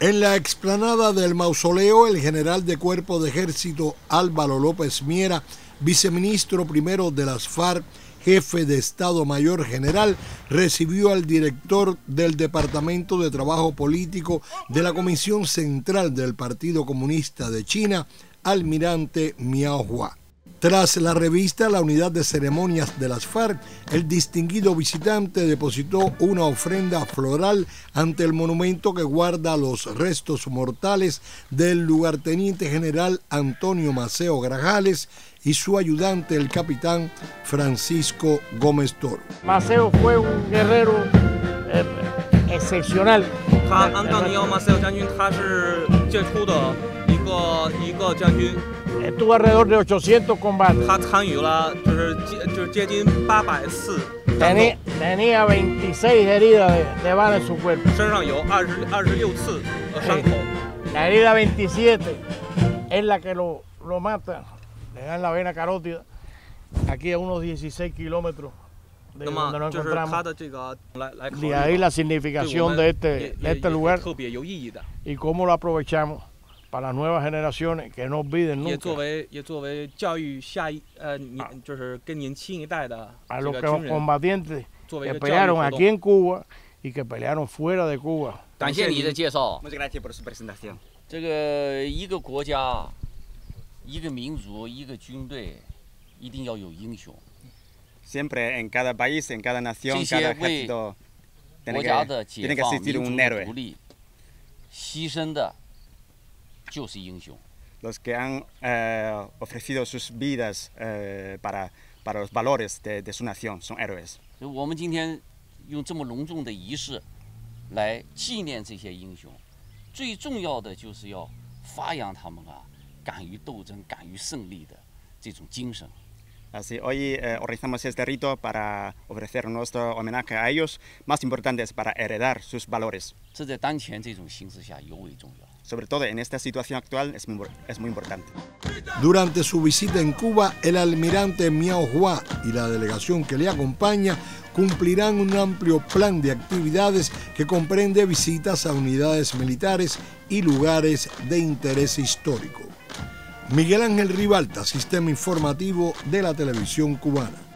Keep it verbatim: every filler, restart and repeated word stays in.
En la explanada del mausoleo, el general de Cuerpo de Ejército Álvaro López Miera, viceministro primero de las FARC, jefe de Estado Mayor General, recibió al director del Departamento de Trabajo Político de la Comisión Central del Partido Comunista de China, almirante Miao Hua. Tras la revista La Unidad de Ceremonias de las FARC, el distinguido visitante depositó una ofrenda floral ante el monumento que guarda los restos mortales del lugarteniente general Antonio Maceo Grajales y su ayudante, el capitán Francisco Gómez Toro. Maceo fue un guerrero eh, excepcional. Antonio Maceo Estuvo alrededor de ochocientos combates. Tenía, tenía veintiséis heridas de, de bala en su cuerpo. Sí. La herida veintisiete es la que lo, lo mata. Le dan la vena carótida. Aquí a unos dieciséis kilómetros de donde nos encontramos. De ahí la significación de este, de este lugar y cómo lo aprovechamos para las nuevas generaciones que no olviden nunca. A los que combatientes que pelearon aquí en Cuba y que pelearon fuera de Cuba. Muchas gracias por su presentación. Siempre en cada país, en cada nación, cada ejército tiene que, tiene que existir un héroe. Los que han eh, ofrecido sus vidas eh, para, para los valores de, de su nación son héroes. Así, hoy eh, organizamos este rito para ofrecer nuestro homenaje a ellos. Más importante es para heredar sus valores. Sobre todo en esta situación actual es muy, es muy importante. Durante su visita en Cuba, el almirante Miao Hua y la delegación que le acompaña cumplirán un amplio plan de actividades que comprende visitas a unidades militares y lugares de interés histórico. Miguel Ángel Ribalta, Sistema Informativo de la Televisión Cubana.